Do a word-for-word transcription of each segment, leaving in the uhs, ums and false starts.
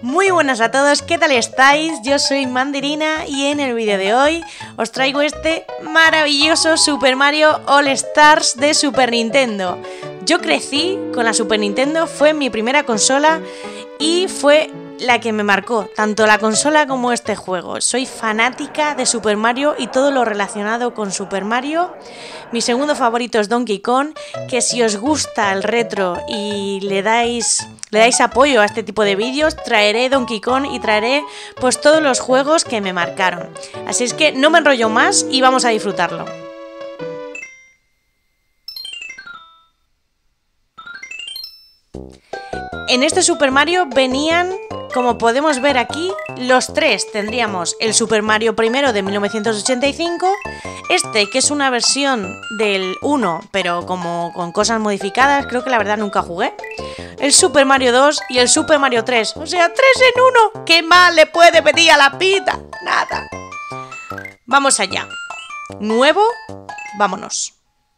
Muy buenas a todos, ¿qué tal estáis? Yo soy Mandarina y en el vídeo de hoy os traigo este maravilloso Super Mario All Stars de Super Nintendo. Yo crecí con la Super Nintendo, fue mi primera consola y fue la que me marcó, tanto la consola como este juego. Soy fanática de Super Mario y todo lo relacionado con Super Mario. Mi segundo favorito es Donkey Kong, que si os gusta el retro y le dais, le dais apoyo a este tipo de vídeos, traeré Donkey Kong y traeré pues todos los juegos que me marcaron. Así es que no me enrollo más y vamos a disfrutarlo. En este Super Mario venían, como podemos ver aquí, los tres. Tendríamos el Super Mario primero de mil novecientos ochenta y cinco, este que es una versión del uno, pero como con cosas modificadas, creo que la verdad nunca jugué. El Super Mario dos y el Super Mario tres, o sea, tres en uno. ¿Qué más le puede pedir a la vida? Nada. Vamos allá. Nuevo, vámonos.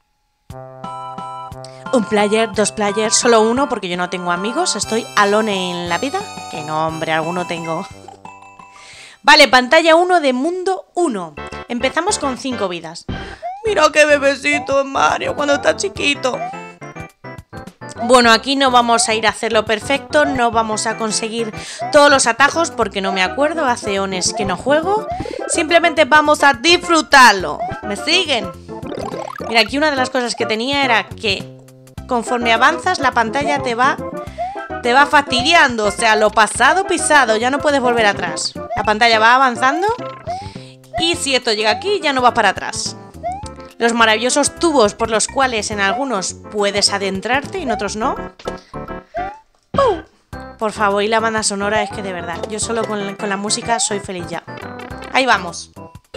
Un player, dos players, solo uno porque yo no tengo amigos, estoy alone en la vida. Que no, hombre, alguno tengo. Vale, pantalla uno de mundo uno. Empezamos con cinco vidas. Mira qué bebecito es Mario cuando está chiquito. Bueno, aquí no vamos a ir a hacerlo perfecto, no vamos a conseguir todos los atajos porque no me acuerdo, hace eones que no juego. Simplemente vamos a disfrutarlo. ¿Me siguen? Mira, aquí una de las cosas que tenía era que conforme avanzas la pantalla te va te va fastidiando, o sea, lo pasado pisado, ya no puedes volver atrás. La pantalla va avanzando y si esto llega aquí ya no va para atrás. Los maravillosos tubos por los cuales en algunos puedes adentrarte y en otros no. ¡Uh! Por favor, y la banda sonora es que de verdad, yo solo con, con la música soy feliz ya. Ahí vamos.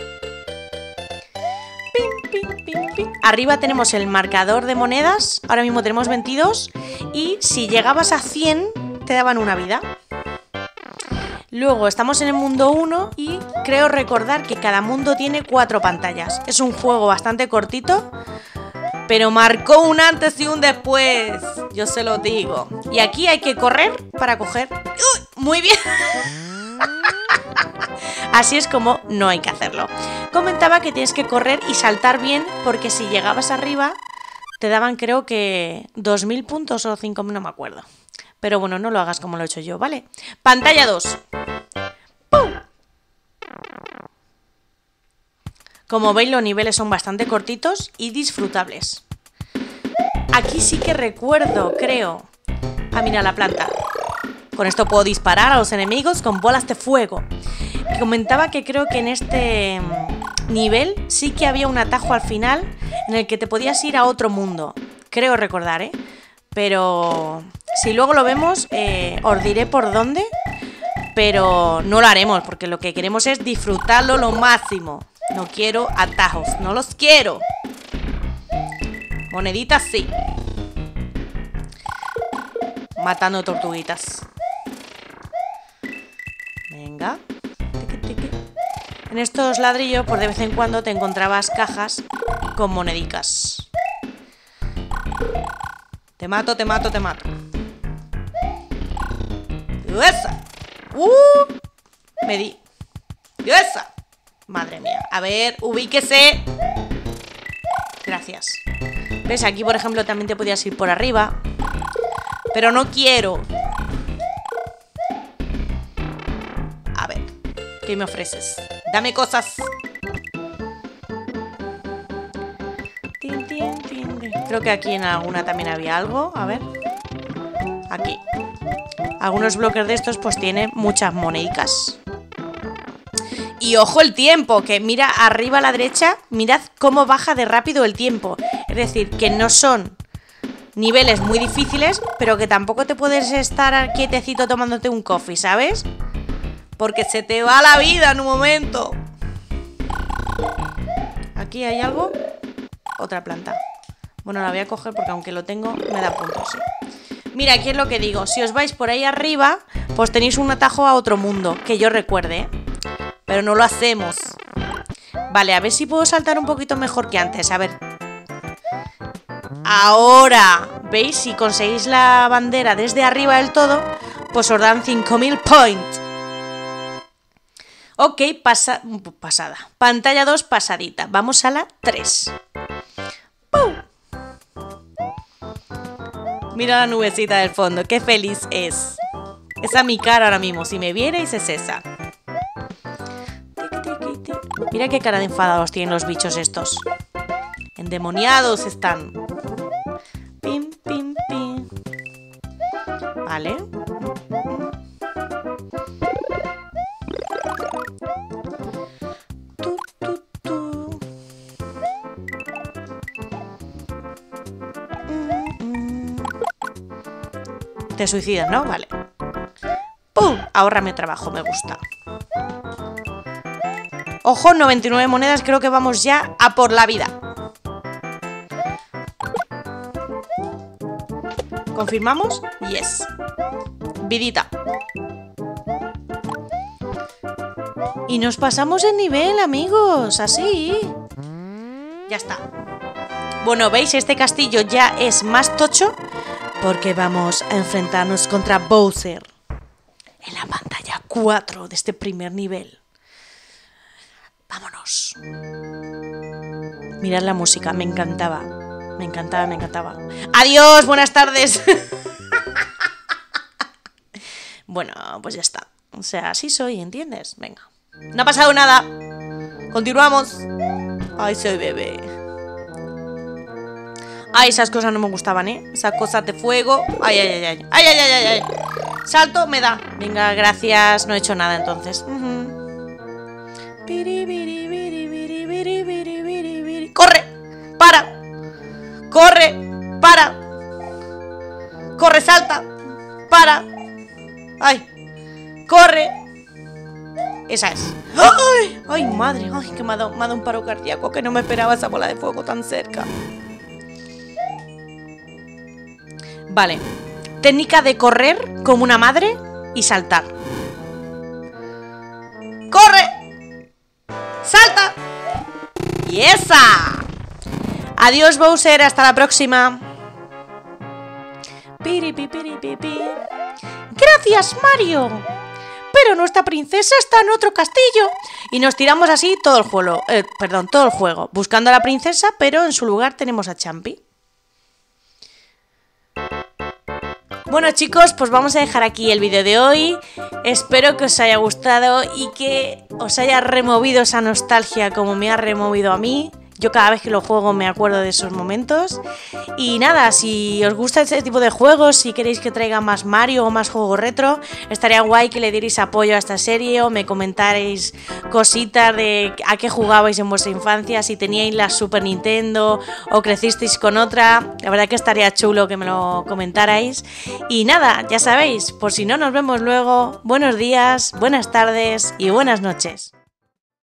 Arriba tenemos el marcador de monedas, ahora mismo tenemos veintidós y si llegabas a cien te daban una vida. Luego estamos en el mundo uno y creo recordar que cada mundo tiene cuatro pantallas. Es un juego bastante cortito, pero marcó un antes y un después, yo se lo digo. Y aquí hay que correr para coger... ¡Uy! Muy bien. Así es como no hay que hacerlo. Comentaba que tienes que correr y saltar bien porque si llegabas arriba te daban creo que dos mil puntos o cinco mil, no me acuerdo. Pero bueno, no lo hagas como lo he hecho yo, ¿vale? Pantalla dos. ¡Pum! Como veis, los niveles son bastante cortitos y disfrutables. Aquí sí que recuerdo, creo... Ah, mira la planta. Con esto puedo disparar a los enemigos con bolas de fuego. Comentaba que creo que en este nivel sí que había un atajo al final en el que te podías ir a otro mundo. Creo recordar, ¿eh? Pero si luego lo vemos, eh, os diré por dónde. Pero no lo haremos porque lo que queremos es disfrutarlo lo máximo. No quiero atajos, no los quiero. Moneditas sí. Matando tortuguitas. Venga. En estos ladrillos, por de vez en cuando, te encontrabas cajas con monedicas. Te mato, te mato, te mato. ¡Esa! ¡Uh! Me di. ¡Esa! Madre mía. A ver, ubíquese. Gracias. ¿Ves? Aquí, por ejemplo, también te podías ir por arriba. Pero no quiero. A ver, ¿qué me ofreces? Dame cosas. Tin, tin, tin, tin. Creo que aquí en alguna también había algo. A ver. Aquí. Algunos bloques de estos pues tienen muchas monedicas. Y ojo el tiempo, que mira arriba a la derecha, mirad cómo baja de rápido el tiempo. Es decir, que no son niveles muy difíciles, pero que tampoco te puedes estar quietecito tomándote un coffee, ¿sabes? Porque se te va la vida en un momento. Aquí hay algo. Otra planta. Bueno, la voy a coger porque aunque lo tengo, me da puntos, sí. Mira, aquí es lo que digo. Si os vais por ahí arriba, pues tenéis un atajo a otro mundo, que yo recuerde, ¿eh? Pero no lo hacemos. Vale, a ver si puedo saltar un poquito mejor que antes. A ver. Ahora, ¿veis? Si conseguís la bandera desde arriba del todo, pues os dan cinco mil points. Ok, pasa, pasada. Pantalla dos pasadita. Vamos a la tres. ¡Pum! Mira la nubecita del fondo, qué feliz es. Esa es mi cara ahora mismo, si me vierais es esa. Mira qué cara de enfadados tienen los bichos estos. Endemoniados están. Pim, pim, pim. Vale. Tu, tu, tu. Mm, mm. Te suicidas, ¿no? Vale. ¡Pum! Ahórrame trabajo, me gusta. Ojo, noventa y nueve monedas, creo que vamos ya a por la vida. ¿Confirmamos? Yes. Vidita. Y nos pasamos el nivel, amigos, así. Ya está. Bueno, ¿veis? Este castillo ya es más tocho porque vamos a enfrentarnos contra Bowser en la pantalla cuatro de este primer nivel. Vámonos. Mirad la música, me encantaba. Me encantaba, me encantaba. ¡Adiós! ¡Buenas tardes! Bueno, pues ya está. O sea, así soy, ¿entiendes? Venga. No ha pasado nada. Continuamos. Ay, soy bebé. Ay, esas cosas no me gustaban, ¿eh? Esas cosas de fuego. Ay, ay, ay, ay. Ay, ay, ay, ay, ay. Salto, me da. Venga, gracias. No he hecho nada entonces. Uh-huh. ¡Corre! ¡Para! ¡Corre! ¡Para! ¡Corre, salta! ¡Para! ¡Ay! ¡Corre! Esa es. ¡Ay! ¡Ay, madre! ¡Ay, que me ha dado, me ha dado un paro cardíaco! Que no me esperaba esa bola de fuego tan cerca. Vale. Técnica de correr como una madre y saltar. ¡Corre! ¡Salta! ¡Y esa! Adiós, Bowser, hasta la próxima. Piri, pi, piri, pi, pi. Gracias, Mario. Pero nuestra princesa está en otro castillo. Y nos tiramos así todo el juego, eh, perdón, todo el juego, buscando a la princesa, pero en su lugar tenemos a Champi. Bueno, chicos, pues vamos a dejar aquí el vídeo de hoy. Espero que os haya gustado y que os haya removido esa nostalgia como me ha removido a mí. Yo cada vez que lo juego me acuerdo de esos momentos. Y nada, si os gusta este tipo de juegos, si queréis que traiga más Mario o más juegos retro, estaría guay que le dierais apoyo a esta serie o me comentarais cositas de a qué jugabais en vuestra infancia, si teníais la Super Nintendo o crecisteis con otra. La verdad que estaría chulo que me lo comentarais. Y nada, ya sabéis, por si no nos vemos luego, buenos días, buenas tardes y buenas noches.